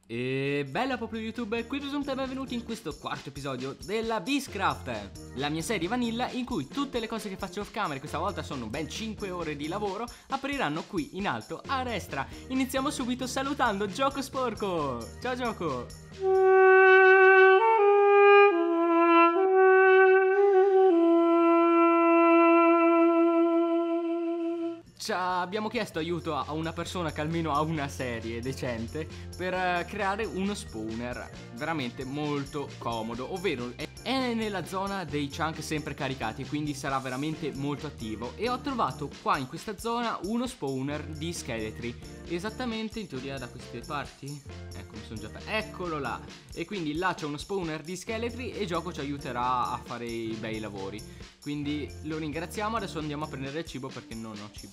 E bella popolo YouTube, qui presente e benvenuti in questo quarto episodio della Beastcraft, la mia serie vanilla in cui tutte le cose che faccio off camera, questa volta sono ben 5 ore di lavoro, appariranno qui in alto a destra. Iniziamo subito salutando Gioco Sporco. Ciao Gioco. Abbiamo chiesto aiuto a una persona che almeno ha una serie decente per creare uno spawner veramente molto comodo, ovvero è nella zona dei chunk sempre caricati, quindi sarà veramente molto attivo. E ho trovato qua in questa zona uno spawner di scheletri, esattamente in teoria da queste parti. Ecco, mi sono già eccolo là. E quindi là c'è uno spawner di scheletri e Gioco ci aiuterà a fare i bei lavori. Quindi lo ringraziamo. Adesso andiamo a prendere il cibo perché non ho cibo.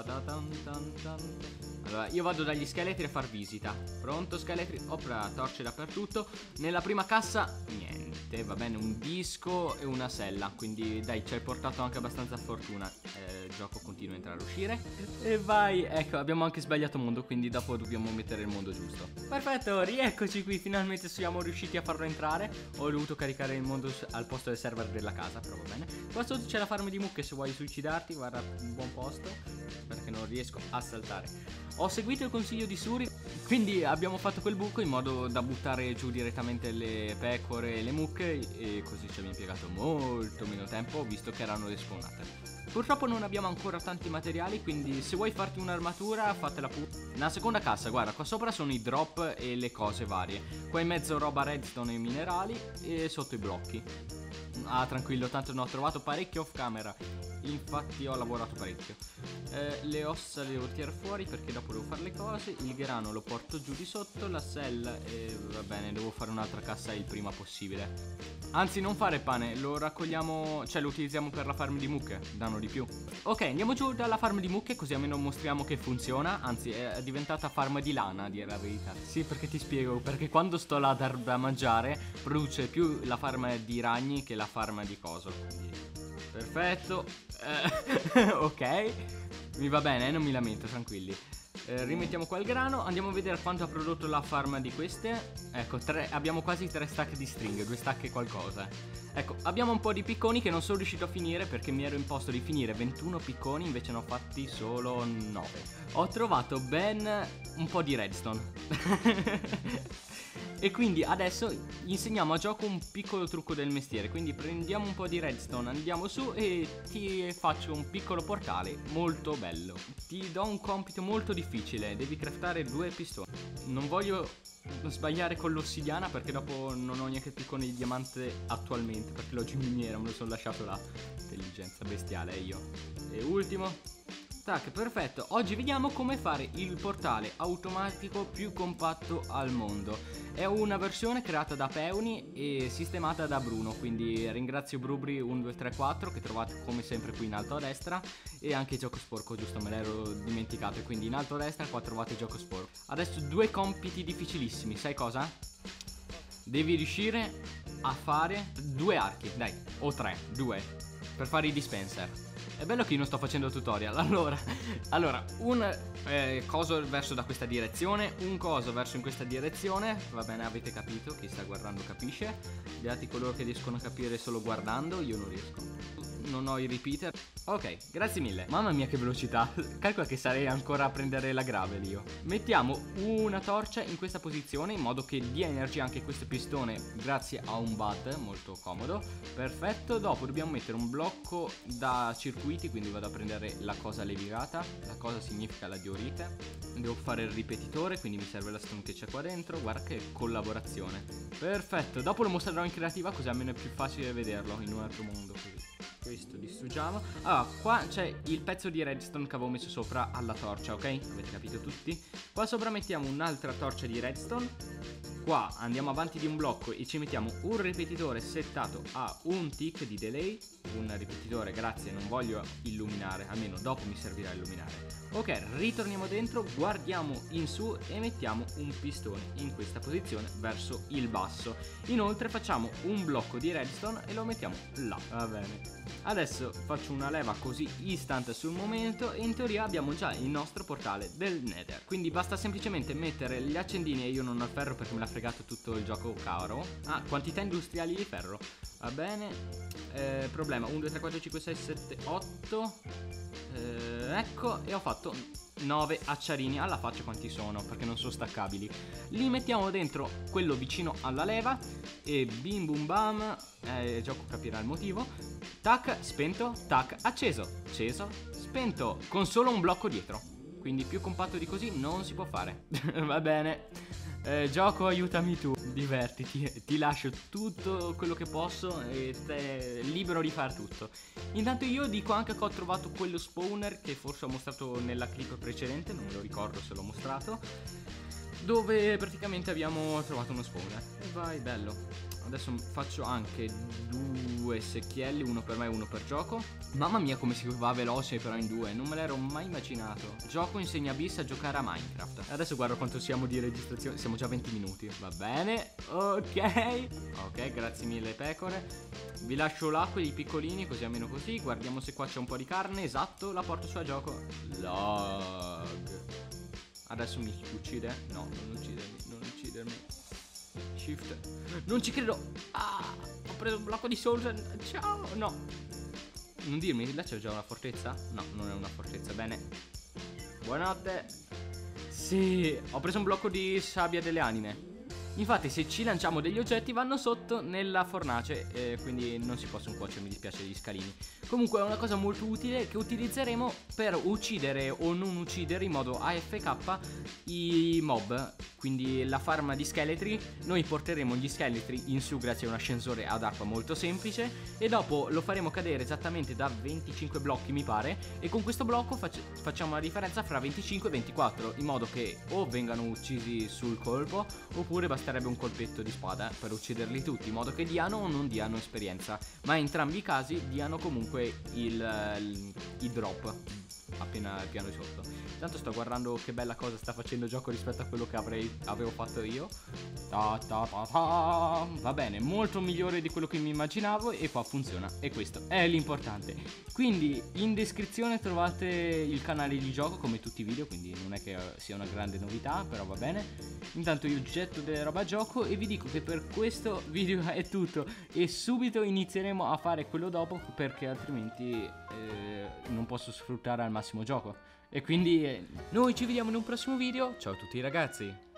Allora io vado dagli scheletri a far visita. Pronto scheletri? Opera, torce dappertutto. Nella prima cassa niente, va bene, un disco e una sella. Quindi dai, ci hai portato anche abbastanza fortuna. Gioco continua a entrare e uscire. E vai, ecco, abbiamo anche sbagliato mondo, quindi dopo dobbiamo mettere il mondo giusto. Perfetto, rieccoci qui, finalmente siamo riusciti a farlo entrare. Ho dovuto caricare il mondo al posto del server della casa, però va bene. Qua sotto c'è la farm di mucche, se vuoi suicidarti, guarda, un buon posto. Perché non riesco a saltare. Ho seguito il consiglio di Suri, quindi abbiamo fatto quel buco in modo da buttare giù direttamente le pecore e le mucche, e così ci abbiamo impiegato molto meno tempo visto che erano respawnate. Purtroppo non abbiamo ancora tanti materiali, quindi se vuoi farti un'armatura fatela pure. Nella seconda cassa, guarda, qua sopra sono i drop e le cose varie. Qua in mezzo roba redstone e minerali, e sotto i blocchi. Ah, tranquillo, tanto ne ho trovato parecchio off camera. Infatti ho lavorato parecchio. Le ossa le devo tirare fuori perché dopo devo fare le cose. Il grano lo porto giù di sotto. La sella va bene, devo fare un'altra cassa il prima possibile. Anzi, non fare pane, lo raccogliamo, cioè lo utilizziamo per la farm di mucche, danno di più. Ok, andiamo giù dalla farm di mucche così almeno mostriamo che funziona. Anzi, è diventata farm di lana, a dire la verità. Sì, perché ti spiego, perché quando sto là da mangiare produce più la farm di ragni che la farm di coso. Quindi perfetto. Ok, mi va bene, non mi lamento, tranquilli. Rimettiamo qua il grano. Andiamo a vedere quanto ha prodotto la farm di queste. Ecco, abbiamo quasi 3 stack di stringhe, 2 stack e qualcosa. Ecco, abbiamo un po' di picconi che non sono riuscito a finire perché mi ero imposto di finire 21 picconi, invece ne ho fatti solo 9. Ho trovato ben un po' di redstone. E quindi adesso gli insegniamo a Gioco un piccolo trucco del mestiere. Quindi prendiamo un po' di redstone, andiamo su e ti faccio un piccolo portale molto bello. Ti do un compito molto difficile, devi craftare 2 pistoni. Non voglio sbagliare con l'ossidiana perché dopo non ho neanche il piccone di diamante attualmente, perché l'ho giù in miniera, me lo sono lasciato là. Intelligenza bestiale io. E ultimo. Tac, perfetto. Oggi vediamo come fare il portale automatico più compatto al mondo. È una versione creata da Peony e sistemata da Bruno, quindi ringrazio Brubri1234 che trovate come sempre qui in alto a destra, e anche Gioco Sporco, giusto, me l'ero dimenticato, e quindi in alto a destra qua trovate Gioco Sporco. Adesso 2 compiti difficilissimi, sai cosa? Devi riuscire a fare 2 archi, dai, o 3, 2, per fare i dispenser. È bello che io non sto facendo tutorial. Allora un coso verso da questa direzione, un coso verso in questa direzione. Va bene, avete capito, chi sta guardando capisce. Beati coloro che riescono a capire solo guardando, io non riesco. Non ho i repeater. Ok, grazie mille. Mamma mia che velocità. Calcola che sarei ancora a prendere la gravel io. Mettiamo una torcia in questa posizione in modo che dia energia anche questo pistone grazie a un bud molto comodo. Perfetto. Dopo dobbiamo mettere un blocco da circuiti, quindi vado a prendere la cosa levigata. La cosa significa la diorite. Devo fare il ripetitore, quindi mi serve la stone che c'è qua dentro. Guarda che collaborazione. Perfetto. Dopo lo mostrerò in creativa così almeno è più facile vederlo in un altro mondo così. Questo distruggiamo. Allora, qua c'è il pezzo di redstone che avevo messo sopra alla torcia, ok? Avete capito tutti? Qua sopra mettiamo un'altra torcia di redstone. Qua andiamo avanti di un blocco e ci mettiamo un ripetitore settato a un tick di delay. Un ripetitore, grazie, non voglio illuminare, almeno dopo mi servirà a illuminare. Ok, ritorniamo dentro, guardiamo in su e mettiamo un pistone in questa posizione verso il basso. Inoltre facciamo un blocco di redstone e lo mettiamo là. Va bene. Adesso faccio una leva così instant sul momento e in teoria abbiamo già il nostro portale del Nether. Quindi basta semplicemente mettere gli accendini, e io non ho il ferro perché me l'ha fregato tutto il gioco caro. Ah, quantità industriali di ferro. Va bene. Problema 1, 2, 3, 4, 5, 6, 7, 8. Ecco, e ho fatto 9 acciarini. Alla faccia quanti sono, perché non sono staccabili. Li mettiamo dentro quello vicino alla leva e bim bum bam. Il gioco capirà il motivo. Tac, spento, tac, acceso, acceso, spento, con solo un blocco dietro. Quindi più compatto di così non si può fare. Va bene. Gioco, aiutami tu, divertiti, ti lascio tutto quello che posso e sei libero di fare tutto. Intanto io dico anche che ho trovato quello spawner che forse ho mostrato nella clip precedente, non me lo ricordo se l'ho mostrato, dove praticamente abbiamo trovato uno spawner. E vai, bello. Adesso faccio anche 2 secchielli, uno per me e uno per gioco. Mamma mia come si va veloce però in 2, non me l'ero mai immaginato. Gioco insegna bis a giocare a Minecraft. Adesso guardo quanto siamo di registrazione, siamo già a 20 minuti. Va bene, ok, grazie mille pecore. Vi lascio là quelli piccolini, così almeno così. Guardiamo se qua c'è un po' di carne, esatto, la porto su a gioco. Log. Adesso mi uccide? No, non uccidermi, non uccidermi. Shift. Non ci credo. Ah, ho preso un blocco di soul. Ciao. No. Non dirmi, là c'è già una fortezza? No, non è una fortezza. Bene. Buonanotte. Sì, ho preso un blocco di sabbia delle anime. Infatti se ci lanciamo degli oggetti vanno sotto nella fornace, quindi non si possono cuocere, mi dispiace, gli scalini. Comunque è una cosa molto utile che utilizzeremo per uccidere o non uccidere in modo AFK i mob. Quindi la farma di scheletri, noi porteremo gli scheletri in su grazie a un ascensore ad acqua molto semplice e dopo lo faremo cadere esattamente da 25 blocchi mi pare, e con questo blocco facciamo la differenza fra 25 e 24 in modo che o vengano uccisi sul colpo oppure basterebbe un colpetto di spada per ucciderli tutti, in modo che diano o non diano esperienza, ma in entrambi i casi diano comunque i drop appena al piano di sotto. Intanto sto guardando che bella cosa sta facendo il gioco rispetto a quello che avevo fatto io. Va bene, molto migliore di quello che mi immaginavo e qua funziona e questo è l'importante. Quindi in descrizione trovate il canale di gioco come tutti i video, quindi non è che sia una grande novità, però va bene. Intanto io getto delle roba a gioco e vi dico che per questo video è tutto e subito inizieremo a fare quello dopo perché altrimenti non posso sfruttare al massimo gioco. E quindi noi ci vediamo in un prossimo video. Ciao a tutti ragazzi.